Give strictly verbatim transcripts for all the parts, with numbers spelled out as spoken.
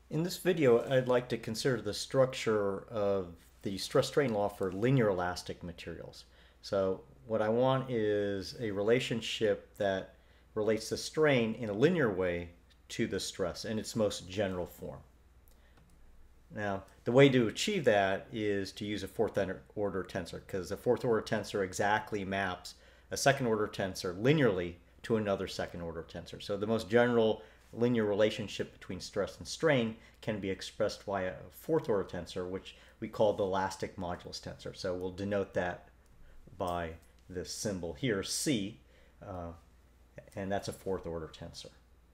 In this video, I'd like to consider the structure of the stress-strain law for linear elastic materials. So what I want is a relationship that relates the strain in a linear way to the stress in its most general form. Now, the way to achieve that is to use a fourth order tensor, because a fourth order tensor exactly maps a second order tensor linearly to another second order tensor. So the most general linear relationship between stress and strain can be expressed via a fourth order tensor, which we call the elastic modulus tensor. So we'll denote that by this symbol here, C, uh, and that's a fourth order tensor.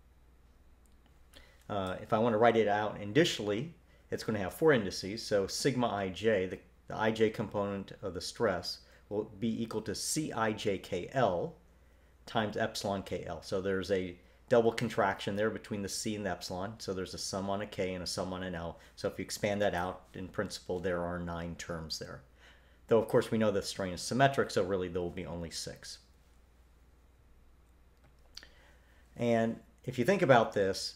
Uh, if I want to write it out initially, it's going to have four indices. So sigma ij, the, the ij component of the stress, will be equal to Cijkl times epsilon kl. So there's a double contraction there between the C and the epsilon. So there's a sum on a K and a sum on an L. So if you expand that out, in principle, there are nine terms there. Though, of course, we know the strain is symmetric, so really there will be only six. And if you think about this,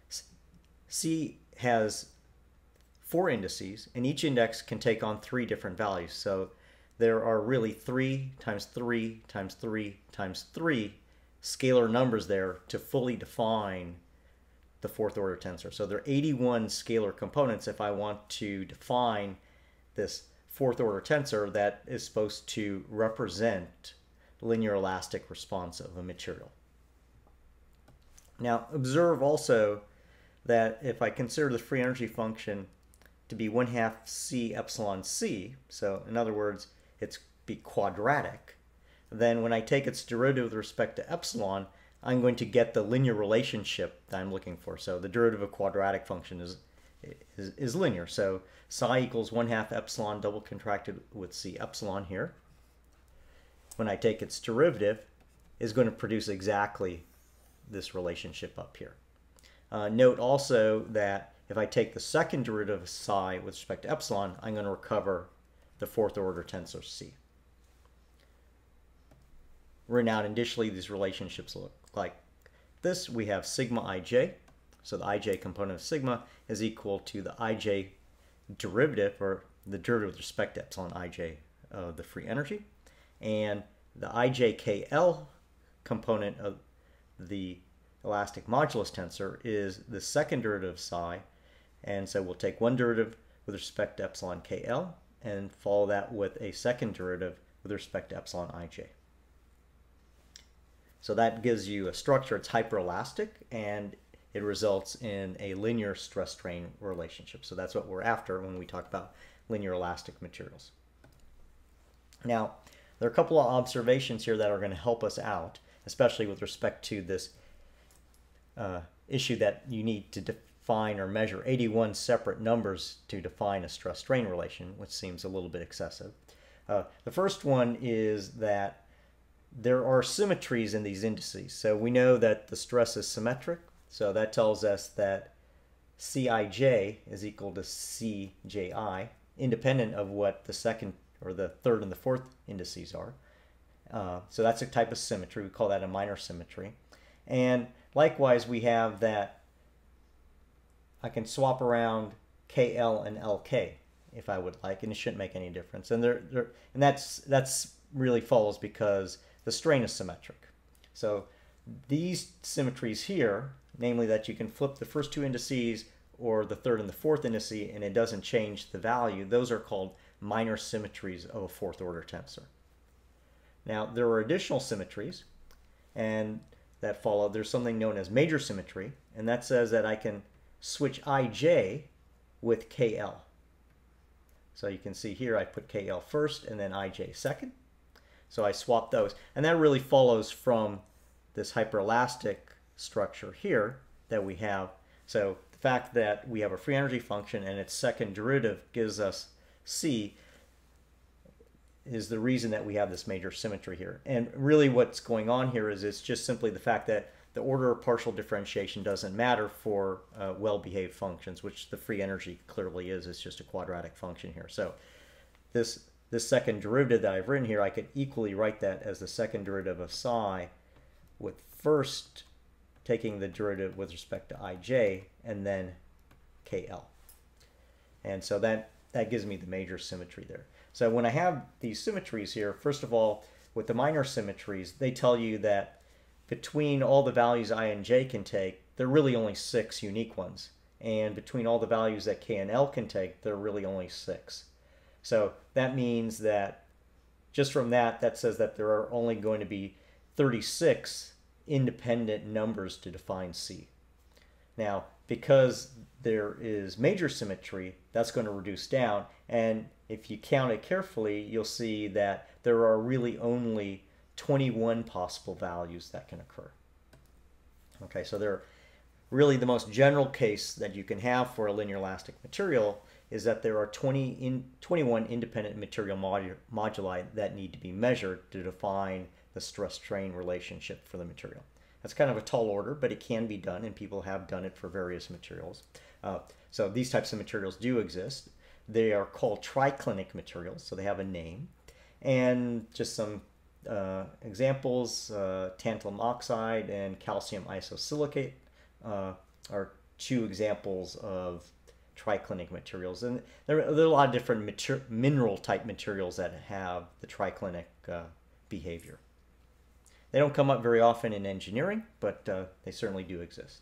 C has four indices, and each index can take on three different values. So there are really three times three times three times three scalar numbers there to fully define the fourth order tensor. So there are eighty-one scalar components if I want to define this fourth order tensor that is supposed to represent linear elastic response of a material. Now observe also that if I consider the free energy function to be one half C epsilon C, so in other words it's be quadratic, then when I take its derivative with respect to epsilon, I'm going to get the linear relationship that I'm looking for. So the derivative of a quadratic function is, is, is linear. So psi equals one half epsilon double contracted with C epsilon here. When I take its derivative, is going to produce exactly this relationship up here. Uh, note also that if I take the second derivative of psi with respect to epsilon, I'm going to recover the fourth order tensor C. Written out initially, these relationships look like this. We have sigma ij, so the ij component of sigma is equal to the ij derivative, or the derivative with respect to epsilon ij of the free energy, and the ijkl component of the elastic modulus tensor is the second derivative of psi, and so we'll take one derivative with respect to epsilon kl and follow that with a second derivative with respect to epsilon ij. So that gives you a structure. It's hyperelastic, and it results in a linear stress-strain relationship. So that's what we're after when we talk about linear elastic materials. Now, there are a couple of observations here that are going to help us out, especially with respect to this uh, issue that you need to define or measure eighty-one separate numbers to define a stress-strain relation, which seems a little bit excessive. Uh, the first one is that there are symmetries in these indices. So we know that the stress is symmetric. So that tells us that Cij is equal to Cji, independent of what the second or the third and the fourth indices are. Uh, so that's a type of symmetry. We call that a minor symmetry. And likewise, we have that I can swap around Kl and Lk if I would like, and it shouldn't make any difference. And there, there and that's that's really follows because the strain is symmetric. So these symmetries here, namely that you can flip the first two indices or the third and the fourth indice and it doesn't change the value, those are called minor symmetries of a fourth order tensor. Now there are additional symmetries and that follow. There's something known as major symmetry, and that says that I can switch Ij with Kl. So you can see here I put Kl first and then Ij second. So I swap those. And that really follows from this hyperelastic structure here that we have. So the fact that we have a free energy function and its second derivative gives us C is the reason that we have this major symmetry here. And really what's going on here is it's just simply the fact that the order of partial differentiation doesn't matter for uh, well-behaved functions, which the free energy clearly is. It's just a quadratic function here. So this This second derivative that I've written here, I could equally write that as the second derivative of psi, with first taking the derivative with respect to ij and then K L. And so that, that gives me the major symmetry there. So when I have these symmetries here, first of all, with the minor symmetries, they tell you that between all the values I and j can take, there are really only six unique ones. And between all the values that k and l can take, there are really only six. So that means that just from that, that says that there are only going to be thirty-six independent numbers to define C. Now, because there is major symmetry, that's going to reduce down. And if you count it carefully, you'll see that there are really only twenty-one possible values that can occur. Okay, so they're really the most general case that you can have for a linear elastic material is that there are twenty in, twenty-one independent material modu moduli that need to be measured to define the stress-strain relationship for the material. That's kind of a tall order, but it can be done, and people have done it for various materials. Uh, so these types of materials do exist. They are called triclinic materials, so they have a name. And just some uh, examples, uh, tantalum oxide and calcium isosilicate uh, are two examples of triclinic materials. And there, there are a lot of different mineral type materials that have the triclinic uh, behavior. They don't come up very often in engineering, but uh, they certainly do exist.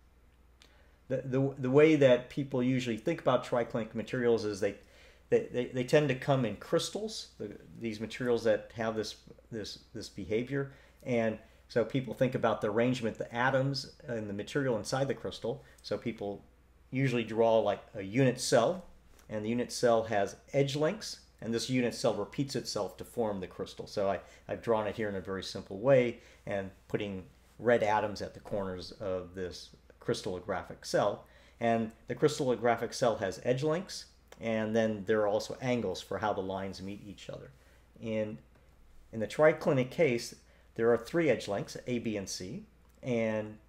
The, the, the way that people usually think about triclinic materials is they, they, they, they tend to come in crystals, the, these materials that have this, this, this behavior. And so people think about the arrangement, the atoms and the material inside the crystal. So people usually draw like a unit cell, and the unit cell has edge lengths, and this unit cell repeats itself to form the crystal. So I, I've drawn it here in a very simple way and putting red atoms at the corners of this crystallographic cell. And the crystallographic cell has edge lengths, and then there are also angles for how the lines meet each other. In, in the triclinic case, there are three edge lengths, A, B, and C, and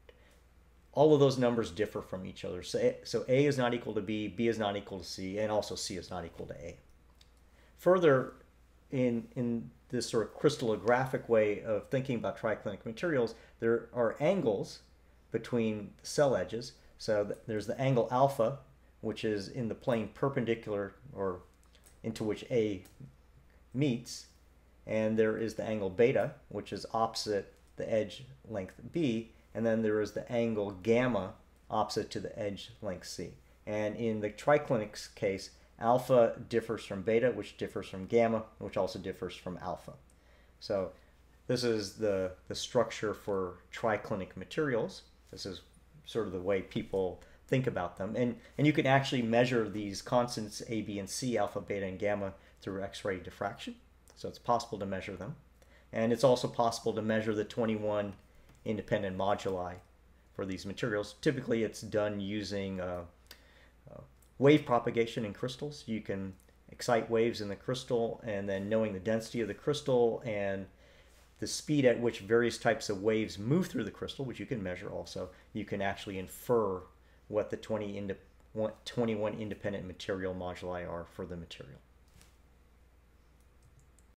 all of those numbers differ from each other. So A, so A is not equal to B, B is not equal to C, and also C is not equal to A. Further, in, in this sort of crystallographic way of thinking about triclinic materials, there are angles between the cell edges. So th there's the angle alpha, which is in the plane perpendicular or into which A meets, and there is the angle beta, which is opposite the edge length B, and then there is the angle gamma opposite to the edge length C. And in the triclinic case, alpha differs from beta, which differs from gamma, which also differs from alpha. So this is the, the structure for triclinic materials. This is sort of the way people think about them. And, and you can actually measure these constants A, B, and C, alpha, beta, and gamma, through X-ray diffraction. So it's possible to measure them. And it's also possible to measure the twenty-one independent moduli for these materials. Typically it's done using uh, uh, wave propagation in crystals. You can excite waves in the crystal, and then knowing the density of the crystal and the speed at which various types of waves move through the crystal, which you can measure also, you can actually infer what the twenty inde twenty-one independent material moduli are for the material.